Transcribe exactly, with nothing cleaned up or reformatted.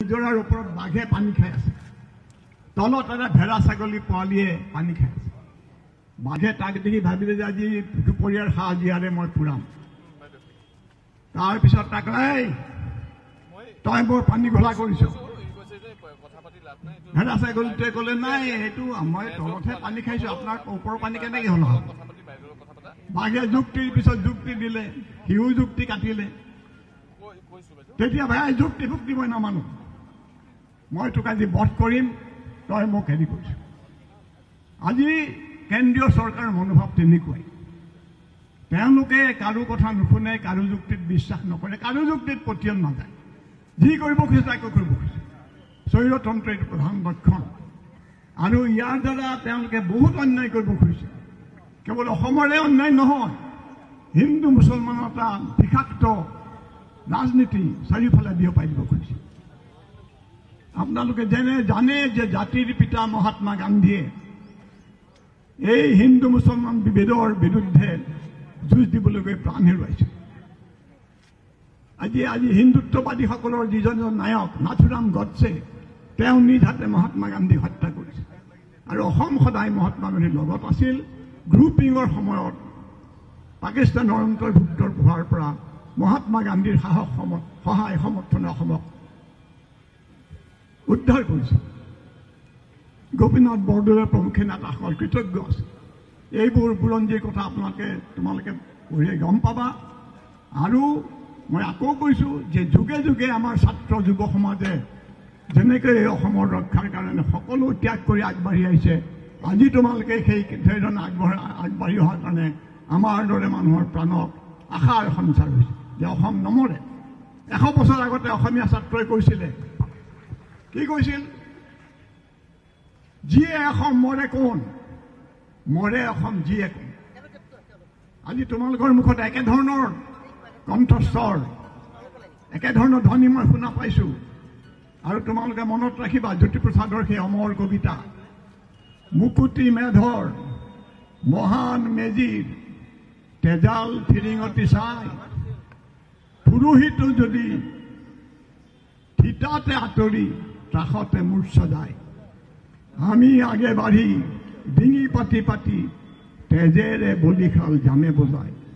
নিজৰাৰ ওপৰত বাঘে পানী খাই আছে, তলত এটা ভেড়া ছাগলী পোৱালীয়ে পানী খাই আছে। বাঘে তাক দেখি ভাবিলে যে আজি দুপৰীয়াৰ সাজ জীয়াৰে মই ফুৰাম। তাৰপিছত তাক এই তই মোৰ পানী ঘোলা কৰিছ। ভেড়া ছাগলীটোৱে ক'লে নাই, সেইটো মই তলতহে পানী খাইছোঁ, আপোনাৰ ওপৰৰ পানী কেনেকৈ হ'ল? বাঘে যুক্তিৰ পিছত যুক্তি দিলে, সিও যুক্তি কাটিলে। তেতিয়া ভাই যুক্তি ভুক্তি মই নামানো, মই তোক আজি বধ কৰিম, তই মোক হেৰি কৰিছ। আজি কেন্দ্ৰীয় চৰকাৰৰ মনোভাৱ তেনেকুৱাই। তেওঁলোকে কাৰো কথা নুশুনে, কাৰো যুক্তিত বিশ্বাস নকৰে, কাৰো যুক্তিত পতিয়ন নাযায়। যি কৰিব খুজিছে তাকে কৰিব খুজিছে। স্বৈৰতন্ত্ৰৰ এইটো প্ৰধান লক্ষণ। আৰু ইয়াৰ দ্বাৰা তেওঁলোকে বহুত অন্যায় কৰিব খুজিছে। কেৱল অসমৰে অন্যায় নহয়, হিন্দু মুছলমানৰ এটা বিষাক্ত ৰাজনীতি চাৰিওফালে বিয়পাই দিব খুজিছে। আপোনালোকে যেনে জানে যে জাতিৰ পিতা মহাত্মা গান্ধীয়ে এই হিন্দু মুছলমান বিভেদৰ বিৰুদ্ধে যুঁজ দিবলৈ গৈ প্ৰাণ হেৰুৱাইছে। আজি আজি হিন্দুত্ববাদীসকলৰ যিজন নায়ক নাথুৰাম গডছে, তেওঁ নিজ হাতে মহাত্মা গান্ধীক হত্যা কৰিছে। আৰু অসম সদায় মহাত্মা গান্ধীৰ লগত আছিল। গ্ৰুপিঙৰ সময়ত পাকিস্তানৰ অন্তৰ্ভুক্ত হোৱাৰ পৰা মহাত্মা গান্ধীৰ সাহস সহায় সমৰ্থনে অসমক উদ্ধাৰ কৰিছে। গোপীনাথ বৰদলৈ প্ৰমুখে নেতাসকল কৃতজ্ঞ আছে। এইবোৰ বুৰঞ্জীৰ কথা আপোনালোকে তোমালোকে পঢ়ি গম পাবা। আৰু মই আকৌ কৈছোঁ যে যুগে যুগে আমাৰ ছাত্ৰ যুৱ সমাজে যেনেকৈ অসমৰ ৰক্ষাৰ কাৰণে সকলো ত্যাগ কৰি আগবাঢ়ি আহিছে, আজি তোমালোকে সেই ধৰণে আগবঢ়া আগবাঢ়ি অহাৰ কাৰণে আমাৰ দৰে মানুহৰ প্ৰাণত আশাৰ সঞ্চাৰ হৈছে যে অসম নমৰে। এশ বছৰ আগতে অসমীয়া ছাত্ৰই কৈছিলে, কি কৈছিল? যিয়ে অসম মৰে কোন, মৰে অসম যিয়ে কোন। আজি তোমালোকৰ মুখত একেধৰণৰ কণ্ঠস্বৰ, একেধৰণৰ ধ্বনি মই শুনা পাইছোঁ। আৰু তোমালোকে মনত ৰাখিবা জ্যোতিপ্ৰসাদৰ সেই অমৰ কবিতা, মুকুতি মেধৰ মহান মেজিৰ তেজাল ফিৰিঙতি চাই, পুৰোহিতো যদি থিতাতে আঁতৰি ত্ৰাসতে মূৰ্ছা যায়, আমি আগে বাঢ়ি ডিঙি পাতি পাতি তেজেৰে বলিখাল জামে বজায়।